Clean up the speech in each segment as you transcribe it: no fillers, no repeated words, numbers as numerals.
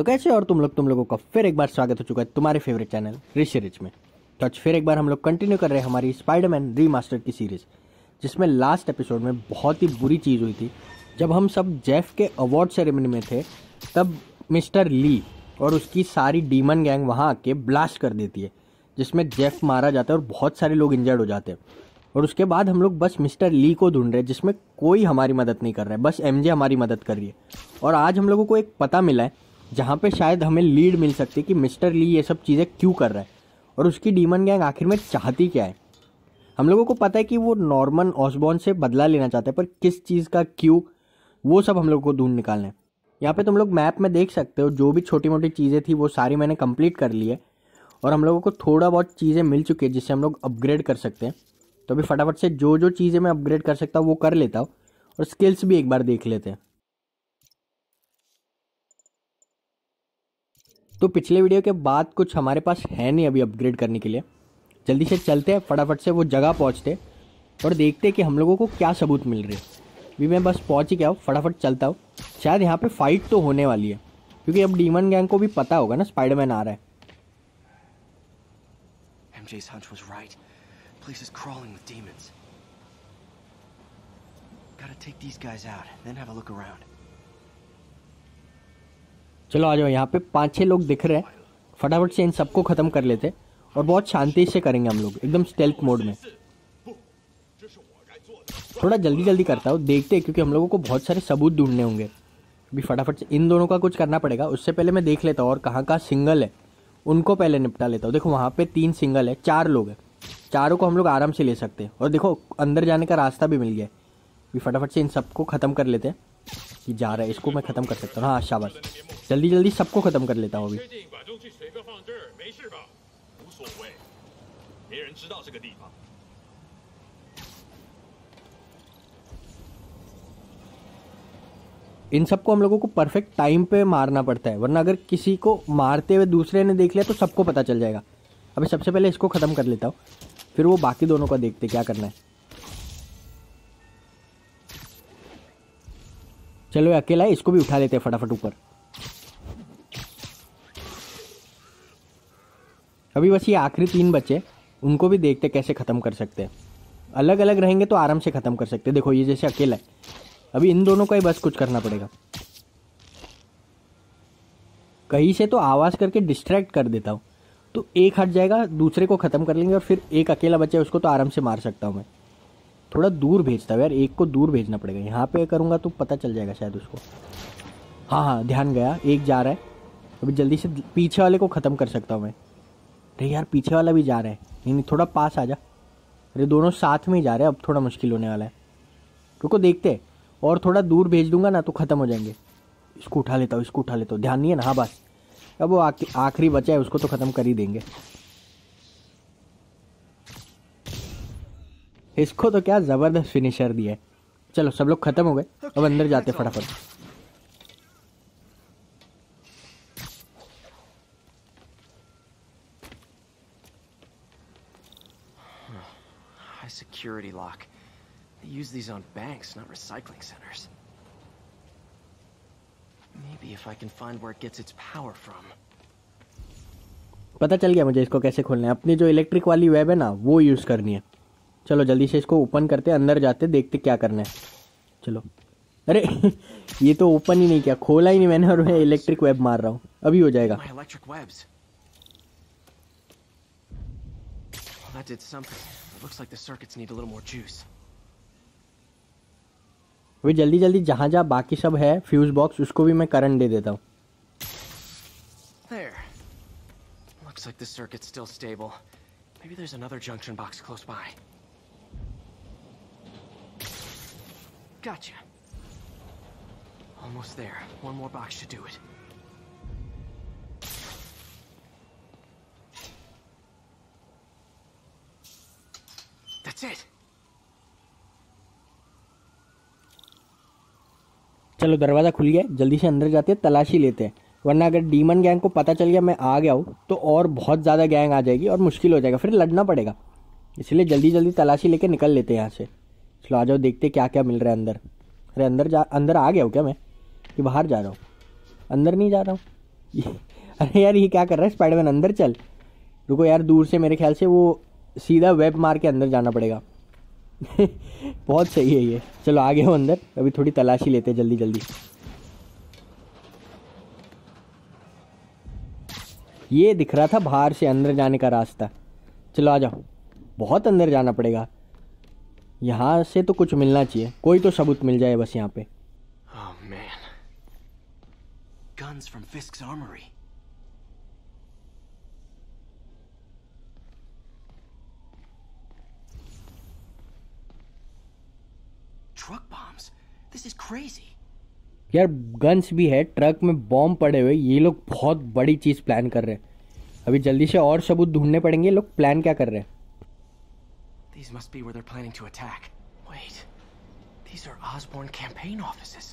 तो कैसे और तुम लोगों का फिर एक बार स्वागत हो चुका है तुम्हारे फेवरेट चैनल ऋषि रिच में। तो आज फिर एक बार हम लोग कंटिन्यू कर रहे हैं हमारी स्पाइडरमैन रीमास्टर की सीरीज, जिसमें लास्ट एपिसोड में बहुत ही बुरी चीज़ हुई थी। जब हम सब जेफ के अवार्ड सेरेमनी में थे तब मिस्टर ली और उसकी सारी डीमन गैंग वहाँ आके ब्लास्ट कर देती है, जिसमें जेफ मारा जाता है और बहुत सारे लोग इंजर्ड हो जाते हैं। और उसके बाद हम लोग बस मिस्टर ली को ढूंढ रहे हैं, जिसमें कोई हमारी मदद नहीं कर रहा है, बस एमजे हमारी मदद कर रही है। और आज हम लोगों को एक पता मिला है जहाँ पे शायद हमें लीड मिल सकती है कि मिस्टर ली ये सब चीज़ें क्यों कर रहा है और उसकी डीमन गैंग आखिर में चाहती क्या है। हम लोगों को पता है कि वो नॉर्मन ऑसबॉर्न से बदला लेना चाहता है, पर किस चीज़ का क्यों, वो सब हम लोग को ढूंढ निकालना है। यहाँ पे तुम लोग मैप में देख सकते हो जो भी छोटी मोटी चीज़ें थी वो सारी मैंने कंप्लीट कर ली है और हम लोगों को थोड़ा बहुत चीज़ें मिल चुकी है जिससे हम लोग अपग्रेड कर सकते हैं। तो अभी फटाफट से जो जो चीज़ें मैं अपग्रेड कर सकता हूँ वो कर लेता हूँ और स्किल्स भी एक बार देख लेते हैं। तो पिछले वीडियो के बाद कुछ हमारे पास है नहीं अभी अपग्रेड करने के लिए। जल्दी से चलते हैं, फटाफट से वो जगह पहुंचते और देखते हैं कि हम लोगों को क्या सबूत मिल रहे हैं। अभी मैं बस पहुंच ही गया हूँ, फटाफट चलता हूँ। शायद यहाँ पे फाइट तो होने वाली है क्योंकि अब डीमन गैंग को भी पता होगा ना स्पाइडरमैन आ रहा है। MJ's hunch was right. Place is crawling with demons. Gotta take these guys out, then have a look around. चलो आ जाओ, यहाँ पे 5-6 लोग दिख रहे हैं, फटाफट से इन सबको खत्म कर लेते और बहुत शांति से करेंगे हम लोग, एकदम स्टेल्थ मोड में। थोड़ा जल्दी जल्दी करता हूँ, देखते हैं क्योंकि हम लोगों को बहुत सारे सबूत ढूंढने होंगे। अभी फटाफट से इन दोनों का कुछ करना पड़ेगा, उससे पहले मैं देख लेता हूँ और कहाँ कहाँ सिंगल है उनको पहले निपटा लेता हूँ। देखो वहाँ पे 3 सिंगल है, 4 लोग हैं, चारों को हम लोग आराम से ले सकते हैं। और देखो अंदर जाने का रास्ता भी मिल गया है। अभी फटाफट से इन सबको खत्म कर लेते हैं। ये जा रहा है, इसको मैं खत्म कर सकता हूँ। हाँ शाबाश, जल्दी जल्दी सबको खत्म कर लेता हूँ अभी। इन सबको हम लोगों को परफेक्ट टाइम पे मारना पड़ता है, वरना अगर किसी को मारते हुए दूसरे ने देख लिया तो सबको पता चल जाएगा। अभी सबसे पहले इसको खत्म कर लेता हूँ, फिर वो बाकी दोनों को देखते क्या करना है। चलो ये अकेला है, इसको भी उठा लेते हैं फटाफट ऊपर। अभी बस ये आखिरी 3 बचे, उनको भी देखते कैसे खत्म कर सकते हैं। अलग अलग रहेंगे तो आराम से खत्म कर सकते हैं। देखो ये जैसे अकेला है, अभी इन दोनों का ही बस कुछ करना पड़ेगा। कहीं से तो आवाज करके डिस्ट्रैक्ट कर देता हूँ तो एक हट जाएगा, दूसरे को खत्म कर लेंगे और फिर एक अकेला बचे उसको तो आराम से मार सकता हूँ मैं। थोड़ा दूर भेजता हूँ यार, एक को दूर भेजना पड़ेगा। यहाँ पे करूँगा तो पता चल जाएगा शायद उसको। हाँ हाँ ध्यान गया, एक जा रहा है। अभी जल्दी से पीछे वाले को ख़त्म कर सकता हूँ मैं। अरे यार पीछे वाला भी जा रहा है, नहीं थोड़ा पास आ जा। अरे दोनों साथ में ही जा रहे हैं, अब थोड़ा मुश्किल होने वाला है। रुको देखते हैं, और थोड़ा दूर भेज दूंगा ना तो ख़त्म हो जाएंगे। इसको उठा लेता हूँ, इसको उठा लेता हूँ, ध्यान नहीं है ना। हाँ बस अब वो आखिरी बचा है, उसको तो ख़त्म कर ही देंगे। इसको तो क्या ज़बरदस्त फिनिशर दिया है। चलो सब लोग खत्म हो गए, अब अंदर जाते फटाफट। High security lock. They use these on banks, not recycling centers. Maybe if I can find where it gets its power from. पता चल गया मुझे इसको कैसे खोलना है। अपनी जो इलेक्ट्रिक वाली वेब है ना वो यूज़ करनी है। चलो जल्दी से इसको ओपन करते, अंदर जाते, देखते क्या करना है। चलो अरे ये तो ओपन ही नहीं किया, खोला ही नहीं मैंने और मैं इलेक्ट्रिक वेब मार रहा हूँ। अभी हो जाएगा। My electric webs. Well, that did something. It looks like the circuits need a little more juice. अभी जल्दी जल्दी जहाँ जहाँ बाकी सब है फ्यूज बॉक्स, उसको भी मैं करंट दे देता हूँ। There. Looks like the circuit's still stable. Maybe there's another junction box close by. Gotcha. Almost there. One more box should do it. That's it. चलो दरवाज़ा खुल गया, जल्दी से अंदर जाते हैं, तलाशी लेते हैं, वरना अगर डीमन गैंग को पता चल गया मैं आ गया हूँ तो और बहुत ज़्यादा गैंग आ जाएगी और मुश्किल हो जाएगा, फिर लड़ना पड़ेगा। इसलिए जल्दी जल्दी तलाशी लेके निकल लेते हैं यहाँ से। चलो आ जाओ, देखते क्या क्या मिल रहा है अंदर। अरे अंदर आ गया हूँ क्या मैं, कि बाहर जा रहा हूँ? अंदर नहीं जा रहा हूँ। अरे यार ये क्या कर रहा है स्पाइडरमैन, अंदर चल। रुको यार, दूर से मेरे ख्याल से वो सीधा वेब मार के अंदर जाना पड़ेगा। बहुत सही है ये। चलो आगे हो अंदर, अभी थोड़ी तलाशी लेते हैं जल्दी जल्दी। ये दिख रहा था बाहर से अंदर जाने का रास्ता। चलो आ जाओ, बहुत अंदर जाना पड़ेगा। यहाँ से तो कुछ मिलना चाहिए, कोई तो सबूत मिल जाए बस यहाँ पे। Oh man. Guns from Fisk's armory. Truck bombs. This is crazy. यार गन्स भी है, ट्रक में बॉम्ब पड़े हुए। ये लोग बहुत बड़ी चीज प्लान कर रहे हैं। अभी जल्दी से और सबूत ढूंढने पड़ेंगे। ये लोग प्लान क्या कर रहे हैं? These must be where they're planning to attack. Wait. These are Osborn campaign offices.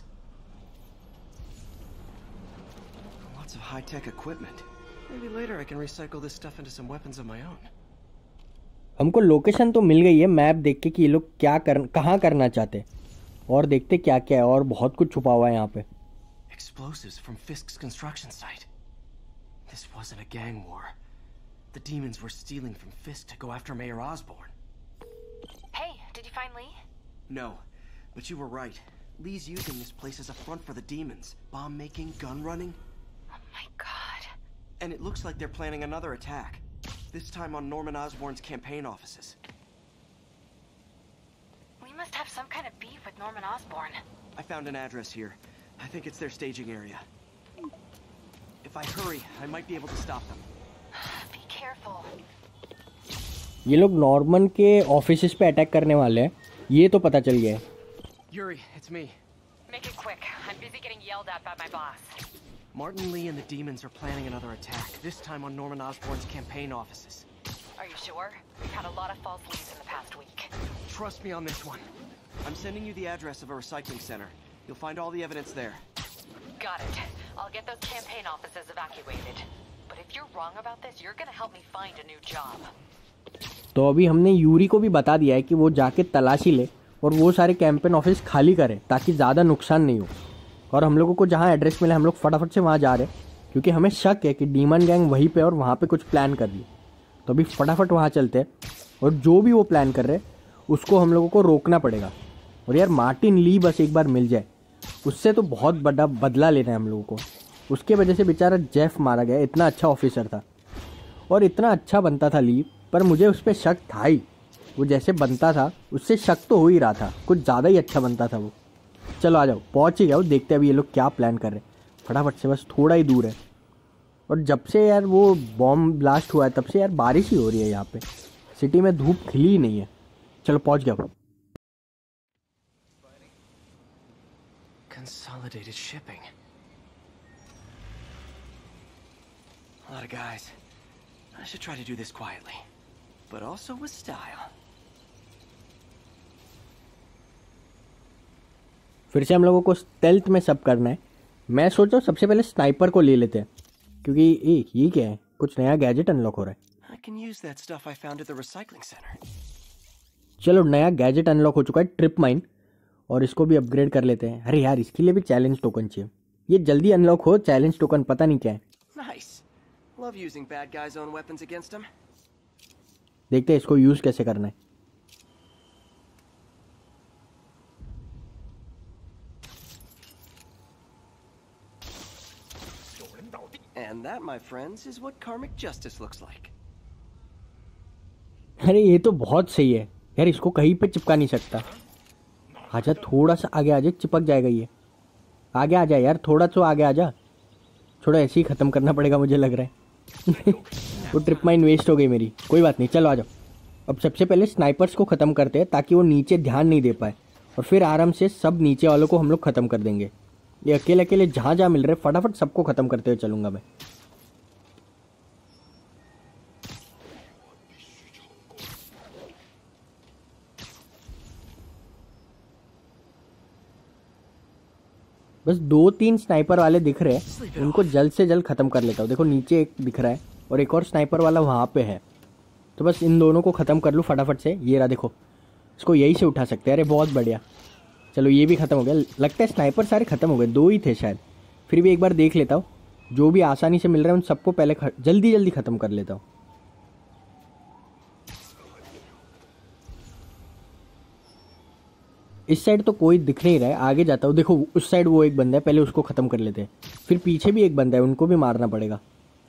Lots of high-tech equipment. Maybe later I can recycle this stuff into some weapons of my own. हमको location तो मिल गई है map देख के कि ये लोग कहाँ करना चाहते, और देखते क्या क्या है। और बहुत कुछ छुपा हुआ है यहाँ पे। Explosives from Fisk's construction site. This wasn't a gang war. The demons were stealing from Fisk to go after Mayor Osborn. Hey, did you find Lee? No, but you were right. Lee's using this place as a front for the demons. Bomb making, gun running. Oh my god. And it looks like they're planning another attack. This time on Norman Osborn's campaign offices. We must have some kind of beef with Norman Osborn. I found an address here. I think it's their staging area. If I hurry, I might be able to stop them. Be careful. ये लोग Norman के offices पे attack करने वाले हैं, ये तो पता चल गया है। Yuri, it's me. Make it quick. I'm busy getting yelled at by my boss. Martin Lee and the demons are planning another attack, this time on Norman Osborn's campaign offices. Are you sure? We've had a lot of false leads in the past week. Trust me on this one. I'm sending you the address of a recycling center. You'll find all the evidence there. Got it. I'll get those campaign offices evacuated. But if you're wrong about this, you're gonna help me find a new job. तो अभी हमने Yuri को भी बता दिया है कि वो जाके तलाशी ले और वो सारे कैंपेन ऑफिस खाली करे ताकि ज़्यादा नुकसान नहीं हो। और हम लोगों को जहाँ एड्रेस मिला हम लोग फटाफट से वहाँ जा रहे हैं, क्योंकि हमें शक है कि डीमन गैंग वहीं पे और वहाँ पे कुछ प्लान कर रही है। तो अभी फटाफट वहाँ चलते हैं और जो भी वो प्लान कर रहे हैं उसको हम लोगों को रोकना पड़ेगा। और यार मार्टिन ली बस एक बार मिल जाए, उससे तो बहुत बड़ा बदला लेना है हम लोगों को। उसके वजह से बेचारा जेफ मारा गया। इतना अच्छा ऑफिसर था और इतना अच्छा बनता था ली, पर मुझे उस पर शक था ही। वो जैसे बनता था उससे शक तो हो ही रहा था, कुछ ज़्यादा ही अच्छा बनता था वो। चलो आ जाओ, पहुँच ही गया। देखते हैं अभी ये लोग क्या प्लान कर रहे हैं। फटाफट से, बस थोड़ा ही दूर है। और जब से यार वो बॉम्ब ब्लास्ट हुआ है तब से यार बारिश ही हो रही है यहाँ पे। सिटी में धूप खिली ही नहीं है। चलो पहुँच गया। Consolidated shipping. A lot of guys. I should try to do this quietly, but also with style. फिर से हम लोगों को स्टेल्थ में सब करना है। मैं सोचा सबसे पहले स्नाइपर को ले लेते हैं, क्योंकि ये क्या है, कुछ नया गैजेट अनलॉक हो रहा है। I can use that stuff I found at the recycling center. चलो नया गैजेट अनलॉक हो चुका है, ट्रिप माइन, और इसको भी अपग्रेड कर लेते हैं। अरे यार इसके लिए भी चैलेंज टोकन चाहिए। ये जल्दी अनलॉक हो चैलेंज टोकन, पता नहीं क्या है। Nice. Love using bad guys' own weapons against them. देखते हैं इसको यूज कैसे करना है। And that, my friends, is what karmic justice looks like. अरे ये तो बहुत सही है यार, इसको कहीं पे चिपका नहीं सकता। आजा थोड़ा सा आगे आजा, चिपक जाएगा ये। आगे आ जा यार, थोड़ा तो आगे आ जा। थोड़ा ऐसे ही ख़त्म करना पड़ेगा मुझे लग रहा है। वो ट्रिप माइन वेस्ट हो गई मेरी, कोई बात नहीं। चलो आ जाओ। अब सबसे पहले स्नाइपर्स को ख़त्म करते हैं ताकि वो नीचे ध्यान नहीं दे पाए, और फिर आराम से सब नीचे वालों को हम लोग ख़त्म कर देंगे। ये अकेले अकेले जहाँ जहाँ मिल रहे फटाफट सबको ख़त्म करते हुए चलूँगा मैं। बस 2-3 स्नाइपर वाले दिख रहे हैं, उनको जल्द से जल्द ख़त्म कर लेता हूँ। देखो नीचे एक दिख रहा है और एक और स्नाइपर वाला वहाँ पे है, तो बस इन दोनों को ख़त्म कर लूँ फटाफट से। ये रहा देखो, इसको यही से उठा सकते हैं। अरे बहुत बढ़िया, चलो ये भी ख़त्म हो गया। लगता है स्नाइपर सारे ख़त्म हो गए, 2 ही थे शायद। फिर भी एक बार देख लेता हूँ। जो भी आसानी से मिल रहा है उन सबको पहले जल्दी जल्दी ख़त्म कर लेता हूँ। इस साइड तो कोई दिख नहीं रहा है, आगे जाता हूँ। देखो उस साइड वो एक बंदा है, पहले उसको ख़त्म कर लेते हैं। फिर पीछे भी एक बंदा है, उनको भी मारना पड़ेगा।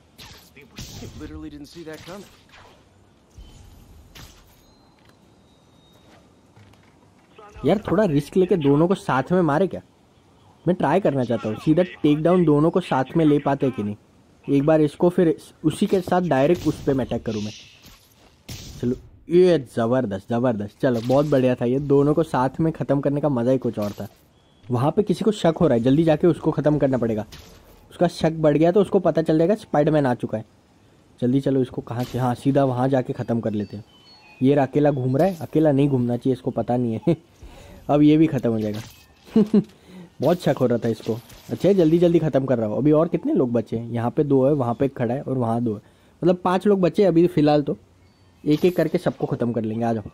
यार थोड़ा रिस्क लेके दोनों को साथ में मारे क्या? मैं ट्राई करना चाहता हूँ सीधा टेक डाउन दोनों को साथ में ले पाते कि नहीं। एक बार इसको फिर उसी के साथ डायरेक्ट उस पर मैं अटैक करूँ मैं। चलो ये ज़बरदस्त ज़बरदस्त, चलो बहुत बढ़िया था ये। दोनों को साथ में ख़त्म करने का मज़ा ही कुछ और था। वहाँ पे किसी को शक हो रहा है, जल्दी जाके उसको ख़त्म करना पड़ेगा। उसका शक बढ़ गया तो उसको पता चल जाएगा स्पाइडरमैन आ चुका है। जल्दी चलो इसको कहाँ से, हाँ सीधा वहाँ जाके ख़त्म कर लेते हैं। ये अकेला घूम रहा है, अकेला नहीं घूमना चाहिए, इसको पता नहीं है। अब ये भी ख़त्म हो जाएगा। बहुत शक हो रहा था इसको। अच्छा जल्दी जल्दी ख़त्म कर रहा हूँ। अभी और कितने लोग बचे हैं? यहाँ पे 2 है, वहाँ पे एक खड़ा है और वहाँ 2 है, मतलब 5 लोग बचे अभी फ़िलहाल। तो एक एक करके सबको ख़त्म कर लेंगे। आ जाओ।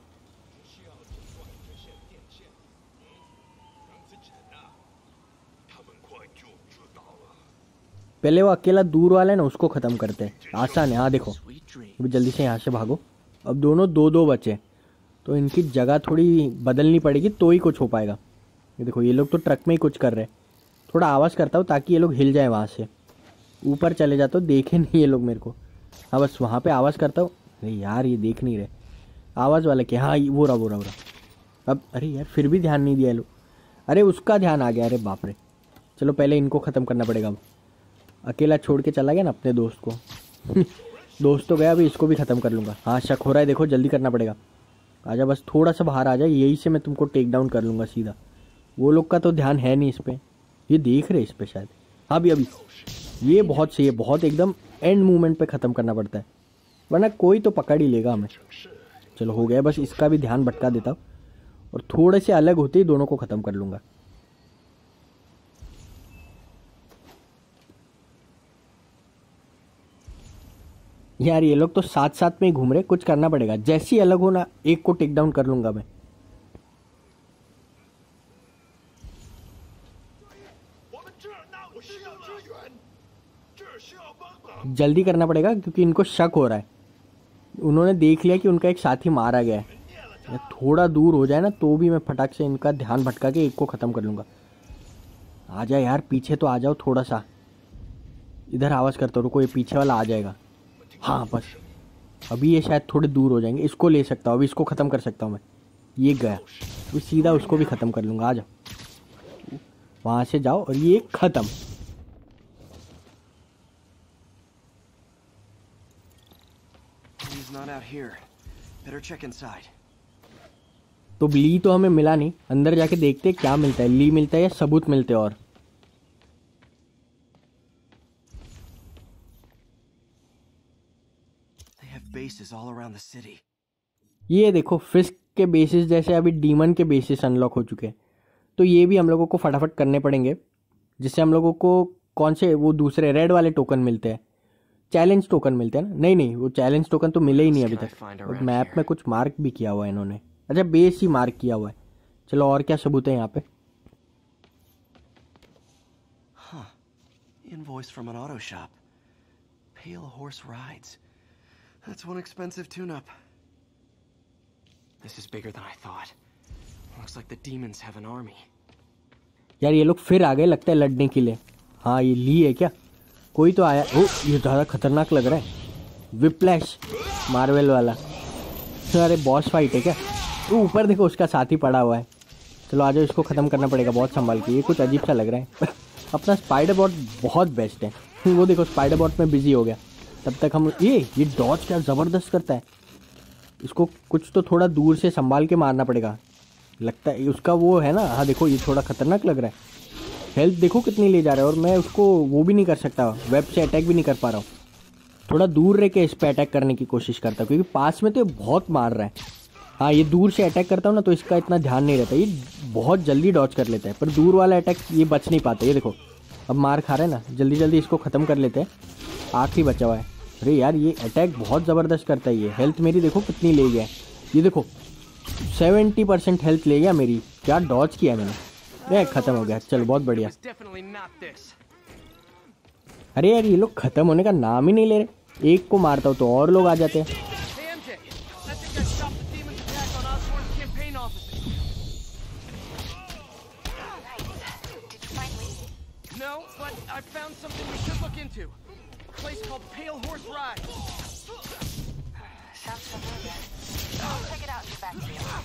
पहले वो अकेला दूर वाला है ना, उसको ख़त्म करते हैं, आसान है। हाँ देखो अभी जल्दी से यहाँ से भागो। अब दोनों 2-2 बचे, तो इनकी जगह थोड़ी बदलनी पड़ेगी तो ही कुछ हो पाएगा। ये देखो ये लोग तो ट्रक में ही कुछ कर रहे हैं। थोड़ा आवाज़ करता हूँ ताकि ये लोग हिल जाए, वहाँ से ऊपर चले जाते हो, देखे नहीं ये लोग मेरे को। हाँ बस वहाँ पे आवाज़ करता हूँ। अरे यार ये देख नहीं रहे आवाज़ वाले के। हाँ वो रहा। अब अरे यार फिर भी ध्यान नहीं दिया लोग। अरे उसका ध्यान आ गया, अरे बाप रे। चलो पहले इनको ख़त्म करना पड़ेगा। अकेला छोड़ के चला गया ना अपने दोस्त को। दोस्त तो गया, अभी इसको भी ख़त्म कर लूँगा। हाँ शक हो रहा है, देखो जल्दी करना पड़ेगा। आजा बस थोड़ा सा बाहर आ जाए, यही से मैं तुमको टेक डाउन कर लूँगा सीधा। वो लोग का तो ध्यान है नहीं इस पर, ये देख रहे इस पर शायद। हाँ अभी ये बहुत सही है, बहुत एकदम एंड मूवमेंट पे ख़त्म करना पड़ता है, वरना कोई तो पकड़ ही लेगा हमें। चलो हो गया, बस इसका भी ध्यान भटका देता हूँ और थोड़े से अलग होते ही दोनों को ख़त्म कर लूँगा। यार ये लोग तो साथ साथ में ही घूम रहे, कुछ करना पड़ेगा। जैसे ही अलग हो ना, एक को टेक डाउन कर लूँगा मैं। जल्दी करना पड़ेगा क्योंकि इनको शक हो रहा है। उन्होंने देख लिया कि उनका एक साथी मारा गया है। थोड़ा दूर हो जाए ना तो भी मैं फटाक से इनका ध्यान भटका के एक को ख़त्म कर लूँगा। आ जाए यार पीछे तो आ जाओ थोड़ा सा। इधर आवाज़ करता हूँ, रुको ये पीछे वाला आ जाएगा। हाँ बस अभी ये शायद थोड़े दूर हो जाएंगे, इसको ले सकता हूँ, अभी इसको ख़त्म कर सकता हूँ मैं। ये गया, अभी सीधा उसको भी ख़त्म कर लूँगा। आ जाओ वहाँ से जाओ और ये ख़त्म। तो ली तो हमें मिला नहीं, अंदर जाके देखते क्या मिलता है। ली मिलता है या सबूत मिलते हैं? और ये देखो फिस्क के बेसिस जैसे अभी डीमन के बेसिस अनलॉक हो चुके हैं, तो ये भी हम लोगों को फटाफट करने पड़ेंगे, जिससे हम लोगों को कौन से वो दूसरे रेड वाले टोकन मिलते हैं, चैलेंज टोकन मिलते हैं ना। नहीं वो चैलेंज टोकन तो मिले ही नहीं अभी तक। और मैप में कुछ मार्क भी किया हुआ है इन्होंने, अच्छा बेस ही मार्क किया हुआ है। चलो और क्या सबूत है यहाँ पे? Invoice from an auto shop. Pale Horse Rides. That's one expensive tune-up. This is bigger than I thought. Looks like the demons have an army. यार ये लोग फिर आ गए लगता है लड़ने के लिए। हाँ ये ली है क्या? कोई तो आया। ओ ये ज़्यादा खतरनाक लग रहा है। विप्लैश मार्वल वाला। अरे बॉस फाइट है क्या? तो ऊपर देखो उसका साथी पड़ा हुआ है। चलो आ जाओ, इसको ख़त्म करना पड़ेगा बहुत संभाल के। ये कुछ अजीब सा लग रहा है। अपना स्पाइडर बॉट बहुत बेस्ट है। वो देखो स्पाइडर बॉट में बिजी हो गया। तब तक हम ये डॉज क्या ज़बरदस्त करता है। इसको कुछ तो थोड़ा दूर से संभाल के मारना पड़ेगा लगता है। उसका वो है ना, हाँ देखो ये थोड़ा खतरनाक लग रहा है। हेल्थ देखो कितनी ले जा रहा है, और मैं उसको वो भी नहीं कर सकता, वेब से अटैक भी नहीं कर पा रहा हूँ। थोड़ा दूर रह के इस पर अटैक करने की कोशिश करता हूँ, क्योंकि पास में तो ये बहुत मार रहा है। हाँ ये दूर से अटैक करता हूँ ना तो इसका इतना ध्यान नहीं रहता, ये बहुत जल्दी डॉज कर लेता है। पर दूर वाला अटैक ये बच नहीं पाते। ये देखो अब मार खा रहे हैं ना, जल्दी जल्दी इसको ख़त्म कर लेते हैं। आखिरी बचा हुआ है। अरे यार ये अटैक बहुत ज़बरदस्त करता है। ये हेल्थ मेरी देखो कितनी ले गया है। ये देखो 70% हेल्थ ले गया मेरी। क्या डॉज किया मैंने। ख़त्म हो गया। चलो बहुत बढ़िया। अरे यार ये लोग खत्म होने का नाम ही नहीं ले रहे। एक को मारता हूँ तो और लोग आ जाते हैं। Hey MJ, I think I stopped the demon's attack on Osborn's campaign offices. Nice. Did you find Lee? No, but I found something we should look into. A place called Pale Horse Rides. Sounds familiar. I'll check it out and get back to you.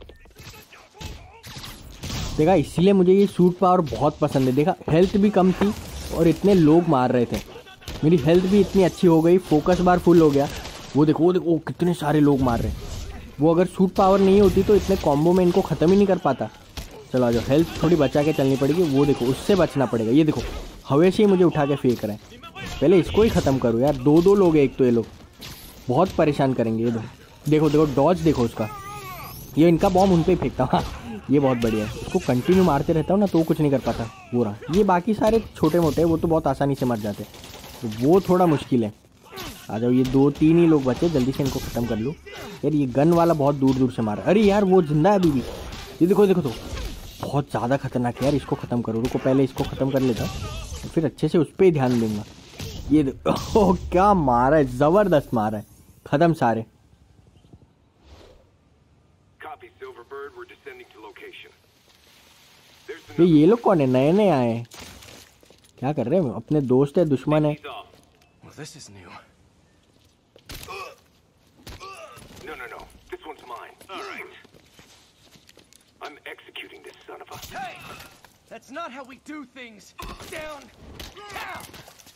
देखा, इसीलिए मुझे ये suit power बहुत पसंद है। देखा, health भी कम थी और इतने लोग मार रहे थे। मेरी हेल्थ भी इतनी अच्छी हो गई, फोकस बार फुल हो गया। वो देखो वो देखो, कितने सारे लोग मार रहे हैं। वो अगर सूट पावर नहीं होती तो इतने कॉम्बो में इनको ख़त्म ही नहीं कर पाता। चलो आ जाओ, हेल्थ थोड़ी बचा के चलनी पड़ेगी। वो देखो, उससे बचना पड़ेगा। ये देखो, हवे से ही मुझे उठा के फेंक रहे हैं। पहले इसको ही ख़त्म करो यार। दो लोग हैं एक तो, ये लोग बहुत परेशान करेंगे। ये देखो देखो, डॉज देखो उसका। ये इनका बॉम्ब उन पर ही फेंकता हूँ। ये बहुत बढ़िया है। इसको कंटिन्यू मारते रहता हूँ ना तो वो कुछ नहीं कर पाता। वो रहा। ये बाकी सारे छोटे मोटे वो तो बहुत आसानी से मर जाते हैं, तो वो थोड़ा मुश्किल है। आ जाओ, ये 2-3 ही लोग बचे, जल्दी से इनको ख़त्म कर लो। यार ये गन वाला बहुत दूर से मारा। अरे यार वो जिंदा है अभी भी। ये देखो देखो, तो बहुत ज़्यादा खतरनाक है यार। इसको ख़त्म करो। रुको, पहले इसको ख़त्म कर लेता हूँ, फिर अच्छे से उस पर ही ध्यान दूंगा। ये देखो क्या मारा है, ज़बरदस्त मारा है। ख़त्म सारे। ये लोग कौन है? नए नए आए हैं। क्या कर रहे हैं? अपने दोस्त है दुश्मन है? Well, this is new. No. This one's mine. All right. I'm executing this son of a... Hey! That's not how we do things. Down! Down!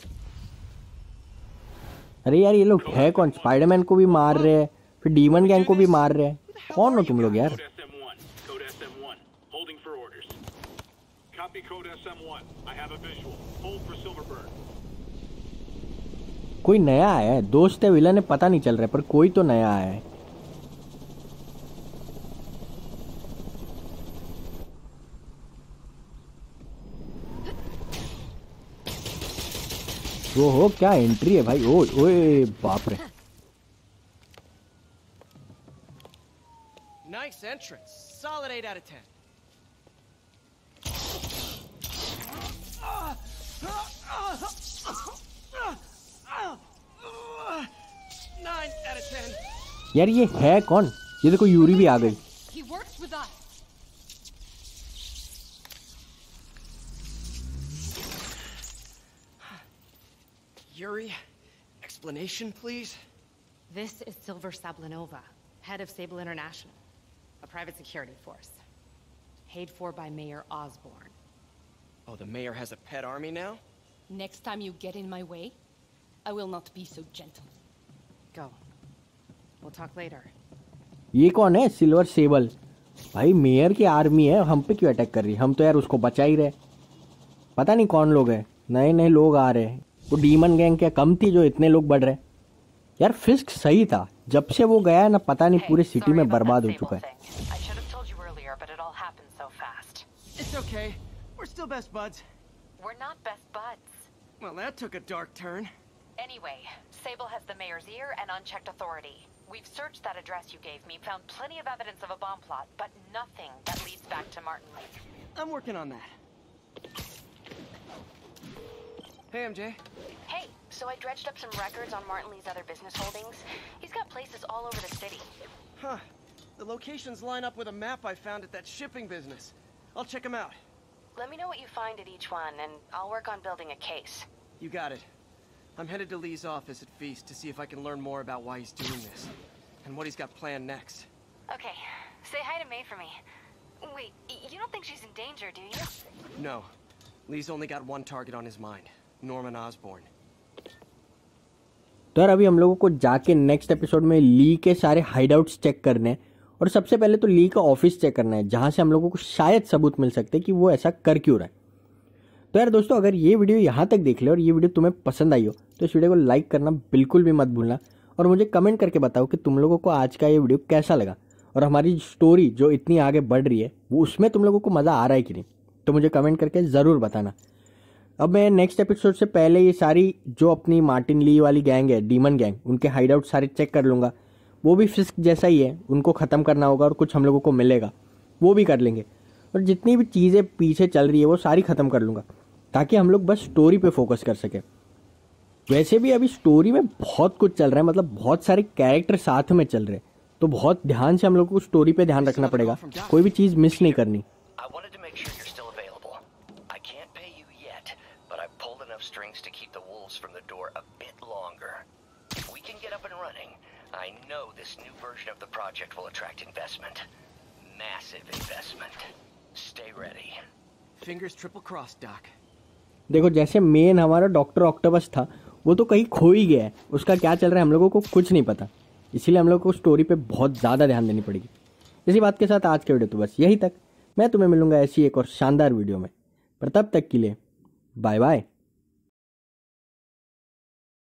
अरे यार ये लोग है कौन? स्पाइडरमैन को भी मार रहे हैं, फिर डीमन गैंग को भी मार रहे हैं। कौन हो तुम लोग यार? Code SM1. Holding for orders. Copy code SM1. I have a visual. Hold for Silverburn. कोई नया आया है। दोस्त है विलन है पता नहीं चल रहा है, पर कोई तो नया आया है। वो हो क्या एंट्री है भाई। ओए बाप रे। Nice entrance. Solid 8 out of 10. 9 out of 10. यार ये है कौन? ये देखो यूरी भी आ गई। He works with us. Yuri, explanation, please? This is Silver Sablinova, head of Sable International, a private security force. Paid for by Mayor Osborn. Oh, the mayor has a pet army now? Next time you get in my way, I will not be so gentle. Go. We'll talk later. ये कौन है? Silver sable. भाई mayor की army है, हम पे क्यों attack कर रही है? हम तो यार उसको बचा ही रहे। पता नहीं कौन लोग हैं, नए नए लोग आ रहे हैं। वो डीमन गैंग क्या कम थी जो इतने लोग बढ़ रहे? यार फिस्क सही था, जब से वो गया है ना पता नहीं पूरे सिटी में बर्बाद हो चुका है। I should have told you earlier, but it all happened so fast. It's okay. We're still best buds. We're not best buds. Well, that took a dark turn. Anyway, Sable has the mayor's ear and unchecked authority. We've searched that address you gave me, found plenty of evidence of a bomb plot, but nothing that leads back to Martin Lake. I'm working on that. Hey, MJ. Hey, so I dredged up some records on Martin Lee's other business holdings. He's got places all over the city. Huh. The locations line up with a map I found at that shipping business. I'll check them out. Let me know what you find at each one, and I'll work on building a case. You got it. I'm headed to Lee's office at Feast to see if I can learn more about why he's doing this. And what he's got planned next. Okay, say hi to May for me. Wait, you don't think she's in danger, do you? No. Lee's only got one target on his mind. Norman Osborn. तो यार अभी हम लोगों को जाके next episode में ली के सारे हाइडआउट्स चेक करने हैं। और सबसे पहले तो ली का ऑफिस चेक करना है, जहां से हम लोगों को शायद सबूत मिल सकते हैं कि वो ऐसा कर क्यों रहा है। तो यार दोस्तों, अगर ये वीडियो यहाँ तक देख ले और ये वीडियो तुम्हें पसंद आई हो तो इस वीडियो को लाइक करना बिल्कुल भी मत भूलना। और मुझे कमेंट करके बताओ कि तुम लोगों को आज का ये वीडियो कैसा लगा, और हमारी स्टोरी जो इतनी आगे बढ़ रही है वो उसमें तुम लोगों को मज़ा आ रहा है कि नहीं, तो मुझे कमेंट करके ज़रूर बताना। अब मैं नेक्स्ट एपिसोड से पहले ये सारी जो अपनी मार्टिन ली वाली गैंग है, डीमन गैंग, उनके हाइडआउट सारे चेक कर लूँगा। वो भी फिस्क जैसा ही है, उनको ख़त्म करना होगा और कुछ हम लोगों को मिलेगा, वो भी कर लेंगे। और जितनी भी चीज़ें पीछे चल रही है वो सारी ख़त्म कर लूँगा, ताकि हम लोग बस स्टोरी पे फोकस कर सकें। वैसे भी अभी स्टोरी में बहुत कुछ चल रहा है, मतलब बहुत सारे कैरेक्टर साथ में चल रहे हैं, तो बहुत ध्यान से हम लोग को स्टोरी पे ध्यान रखना पड़ेगा, कोई भी चीज़ मिस नहीं करनी। I wanted to make sure you're still available. I can't pay you yet, but I've pulled enough strings to keep the wolves from the door a bit longer. If we can get up and running, I know this new version of the project will attract investment. Massive investment. Stay ready. Fingers triple crossed, Doc. देखो जैसे main हमारा doctor octopus था, वो तो कहीं खो ही गया है, उसका क्या चल रहा है हम लोगों को कुछ नहीं पता, इसीलिए हम लोग को स्टोरी पे बहुत ज़्यादा ध्यान देनी पड़ेगी। इसी बात के साथ आज के वीडियो तो बस यही तक। मैं तुम्हें मिलूंगा ऐसी एक और शानदार वीडियो में, पर तब तक के लिए बाय बाय।